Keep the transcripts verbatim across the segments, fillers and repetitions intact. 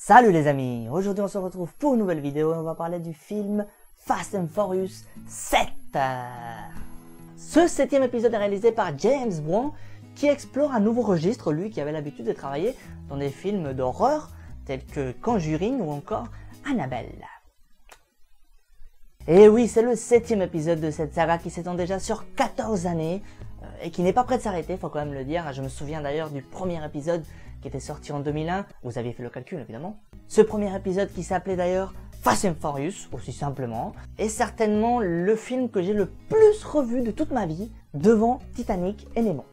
Salut les amis, aujourd'hui on se retrouve pour une nouvelle vidéo et on va parler du film Fast and Furious sept. Ce septième épisode est réalisé par James Wan qui explore un nouveau registre, lui qui avait l'habitude de travailler dans des films d'horreur tels que Conjuring ou encore Annabelle. Et oui, c'est le septième épisode de cette saga qui s'étend déjà sur quatorze années euh, et qui n'est pas prêt de s'arrêter, faut quand même le dire. Je me souviens d'ailleurs du premier épisode qui était sorti en deux mille un, vous aviez fait le calcul évidemment. Ce premier épisode qui s'appelait d'ailleurs Fast and Furious, aussi simplement, est certainement le film que j'ai le plus revu de toute ma vie, devant Titanic et Nemo.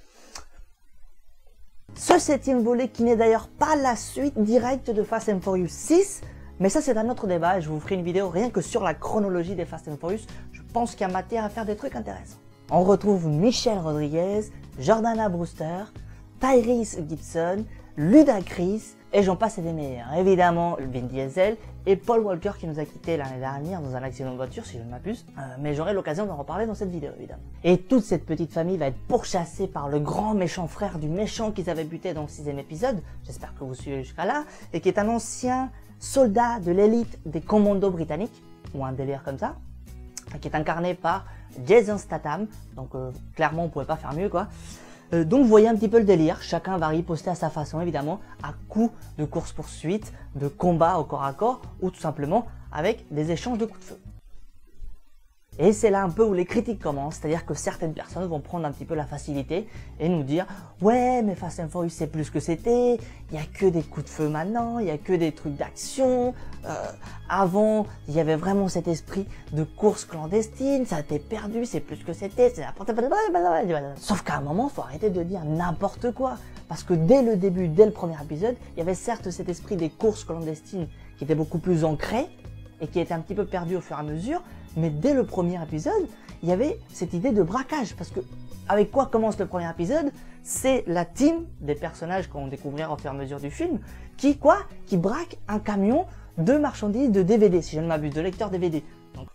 Ce septième volet qui n'est d'ailleurs pas la suite directe de Fast and Furious six, mais ça c'est un autre débat et je vous ferai une vidéo rien que sur la chronologie des Fast and Furious. Je pense qu'il y a matière à faire des trucs intéressants. On retrouve Michelle Rodriguez, Jordana Brewster, Tyrese Gibson, Ludacris, et j'en passe et des meilleurs. Évidemment, Vin Diesel et Paul Walker qui nous a quittés l'année dernière dans un accident de voiture, si je ne m'abuse. Euh, mais j'aurai l'occasion d'en reparler dans cette vidéo, évidemment. Et toute cette petite famille va être pourchassée par le grand méchant frère du méchant qu'ils avaient buté dans le sixième épisode. J'espère que vous suivez jusqu'à là. Et qui est un ancien soldat de l'élite des commandos britanniques, ou un délire comme ça, qui est incarné par Jason Statham. Donc euh, clairement, on pouvait pas faire mieux, quoi. Euh, donc vous voyez un petit peu le délire, chacun va riposter à sa façon évidemment, à coups de course-poursuite, de combat au corps à corps, ou tout simplement avec des échanges de coups de feu. Et c'est là un peu où les critiques commencent, c'est-à-dire que certaines personnes vont prendre un petit peu la facilité et nous dire « Ouais, mais Fast and Furious c'est plus que c'était, il n'y a que des coups de feu maintenant, il n'y a que des trucs d'action, euh, avant il y avait vraiment cet esprit de course clandestine, ça a été perdu, c'est plus que c'était, c'est n'importe quoi. » Sauf qu'à un moment, il faut arrêter de dire n'importe quoi, parce que dès le début, dès le premier épisode, il y avait certes cet esprit des courses clandestines qui était beaucoup plus ancré et qui était un petit peu perdu au fur et à mesure, mais dès le premier épisode, il y avait cette idée de braquage, parce que avec quoi commence le premier épisode? C'est la team des personnages qu'on découvrira au fur et à mesure du film, qui quoi? Qui braque un camion de marchandises de D V D, si je ne m'abuse, de lecteurs D V D. Donc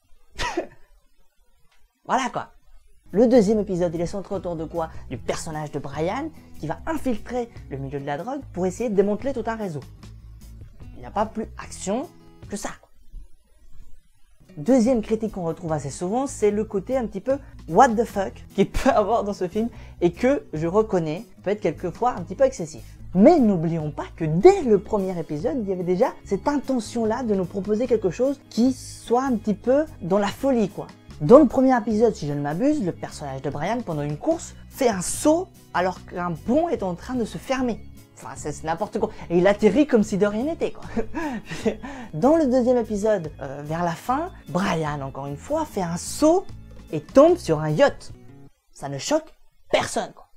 voilà quoi. Le deuxième épisode, il est centré autour de quoi? Du personnage de Brian, qui va infiltrer le milieu de la drogue pour essayer de démanteler tout un réseau. Il n'y a pas plus action que ça. Deuxième critique qu'on retrouve assez souvent, c'est le côté un petit peu what the fuck qu'il peut avoir dans ce film et que, je reconnais, peut être quelquefois un petit peu excessif. Mais n'oublions pas que dès le premier épisode, il y avait déjà cette intention-là de nous proposer quelque chose qui soit un petit peu dans la folie, quoi. Dans le premier épisode, si je ne m'abuse, le personnage de Brian, pendant une course, fait un saut alors qu'un pont est en train de se fermer. Enfin, c'est n'importe quoi. Et il atterrit comme si de rien n'était, quoi. Dans le deuxième épisode, euh, vers la fin, Brian, encore une fois, fait un saut et tombe sur un yacht. Ça ne choque personne, quoi.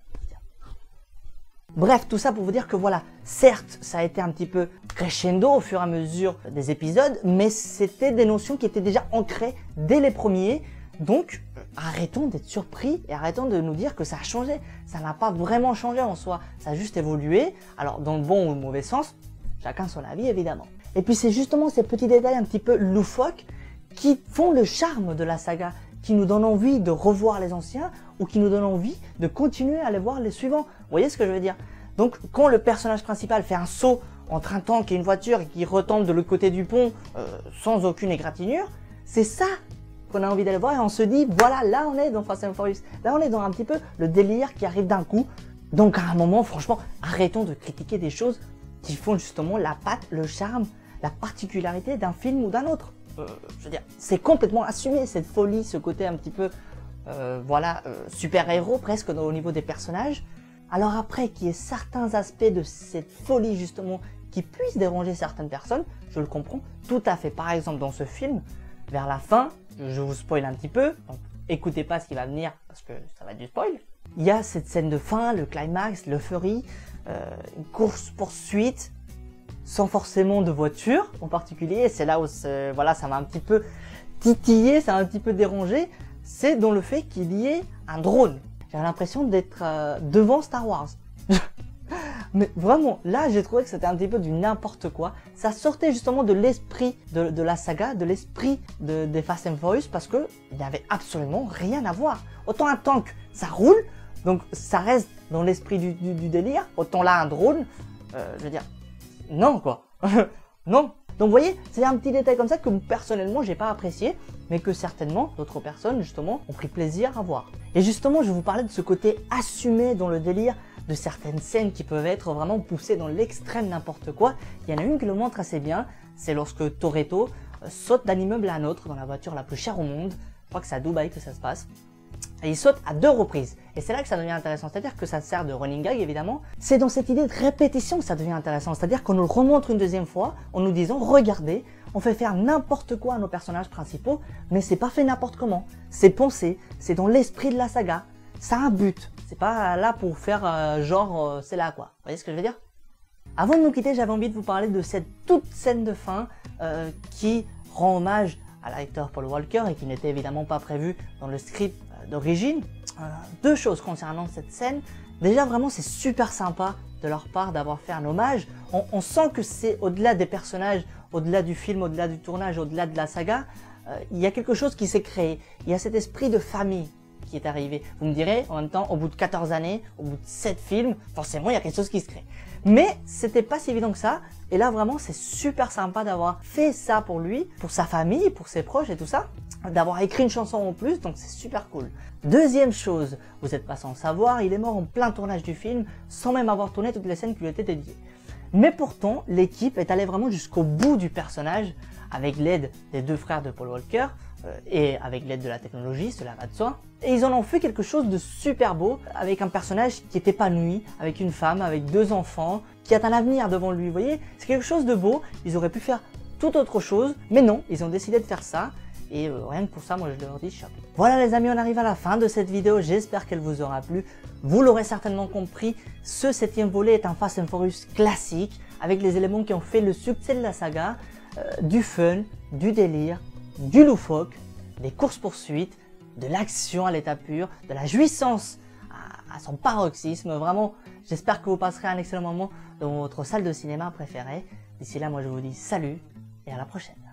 Bref, tout ça pour vous dire que voilà, certes, ça a été un petit peu crescendo au fur et à mesure des épisodes, mais c'était des notions qui étaient déjà ancrées dès les premiers. Donc, arrêtons d'être surpris et arrêtons de nous dire que ça a changé. Ça n'a pas vraiment changé en soi, ça a juste évolué. Alors, dans le bon ou le mauvais sens, chacun son avis évidemment. Et puis c'est justement ces petits détails un petit peu loufoques qui font le charme de la saga, qui nous donnent envie de revoir les anciens ou qui nous donnent envie de continuer à aller voir les suivants. Vous voyez ce que je veux dire? Donc, quand le personnage principal fait un saut entre un tank et une voiture et qui retombe de l'autre côté du pont euh, sans aucune égratignure, c'est ça qu'on a envie d'aller voir et on se dit voilà, là on est dans Fast and Furious, là on est dans un petit peu le délire qui arrive d'un coup. Donc à un moment, franchement, arrêtons de critiquer des choses qui font justement la patte, le charme, la particularité d'un film ou d'un autre. Euh, je veux dire, c'est complètement assumé cette folie, ce côté un petit peu, euh, voilà, euh, super-héros presque au niveau des personnages. Alors après, qu'il y ait certains aspects de cette folie justement qui puissent déranger certaines personnes, je le comprends tout à fait. Par exemple, dans ce film, vers la fin, je vous spoil un petit peu, donc écoutez pas ce qui va venir parce que ça va être du spoil. Il y a cette scène de fin, le climax, l'euphorie, euh, une course-poursuite, sans forcément de voiture en particulier, c'est là où voilà, ça m'a un petit peu titillé, ça m'a un petit peu dérangé, c'est dans le fait qu'il y ait un drone. J'avais l'impression d'être euh, devant Star Wars. Mais vraiment, là j'ai trouvé que c'était un petit peu du n'importe quoi. Ça sortait justement de l'esprit de, de la saga, de l'esprit de, des Fast and Furious parce que il n'y avait absolument rien à voir. Autant un tank, ça roule, donc ça reste dans l'esprit du, du, du délire. Autant là un drone, euh, je veux dire, non quoi. Non. Donc vous voyez, c'est un petit détail comme ça que personnellement j'ai pas apprécié, mais que certainement d'autres personnes justement ont pris plaisir à voir. Et justement je vais vous parler de ce côté assumé dans le délire de certaines scènes qui peuvent être vraiment poussées dans l'extrême n'importe quoi. Il y en a une qui le montre assez bien, c'est lorsque Toretto saute d'un immeuble à un autre dans la voiture la plus chère au monde. Je crois que c'est à Dubaï que ça se passe. Et il saute à deux reprises. Et c'est là que ça devient intéressant. C'est-à-dire que ça sert de running gag, évidemment. C'est dans cette idée de répétition que ça devient intéressant. C'est-à-dire qu'on nous le remontre une deuxième fois en nous disant, regardez, on fait faire n'importe quoi à nos personnages principaux, mais c'est pas fait n'importe comment. C'est pensé, c'est dans l'esprit de la saga. Ça a un but. C'est pas là pour faire euh, genre, euh, c'est là quoi. Vous voyez ce que je veux dire? Avant de nous quitter, j'avais envie de vous parler de cette toute scène de fin euh, qui rend hommage à l'acteur Paul Walker et qui n'était évidemment pas prévu dans le script d'origine. Euh, deux choses concernant cette scène. Déjà vraiment c'est super sympa de leur part d'avoir fait un hommage. On, on sent que c'est au-delà des personnages, au-delà du film, au-delà du tournage, au-delà de la saga. Euh, il y a quelque chose qui s'est créé. Il y a cet esprit de famille qui est arrivé. Vous me direz, en même temps, au bout de quatorze années, au bout de sept films, forcément il y a quelque chose qui se crée. Mais c'était pas si évident que ça. Et là vraiment c'est super sympa d'avoir fait ça pour lui, pour sa famille, pour ses proches et tout ça. D'avoir écrit une chanson en plus, donc c'est super cool. Deuxième chose, vous n'êtes pas sans savoir, il est mort en plein tournage du film, sans même avoir tourné toutes les scènes qui lui étaient dédiées. Mais pourtant, l'équipe est allée vraiment jusqu'au bout du personnage, avec l'aide des deux frères de Paul Walker, euh, et avec l'aide de la technologie, cela va de soi. Et ils en ont fait quelque chose de super beau, avec un personnage qui est épanoui, avec une femme, avec deux enfants, qui a un avenir devant lui, vous voyez. C'est quelque chose de beau, ils auraient pu faire tout autre chose, mais non, ils ont décidé de faire ça. Et euh, rien que pour ça, moi je leur dis chapeau. Voilà les amis, on arrive à la fin de cette vidéo, j'espère qu'elle vous aura plu. Vous l'aurez certainement compris, ce septième volet est un Fast and Furious classique, avec les éléments qui ont fait le succès de la saga, euh, du fun, du délire, du loufoque, des courses-poursuites, de l'action à l'état pur, de la jouissance à, à son paroxysme. Vraiment, j'espère que vous passerez un excellent moment dans votre salle de cinéma préférée. D'ici là, moi je vous dis salut et à la prochaine.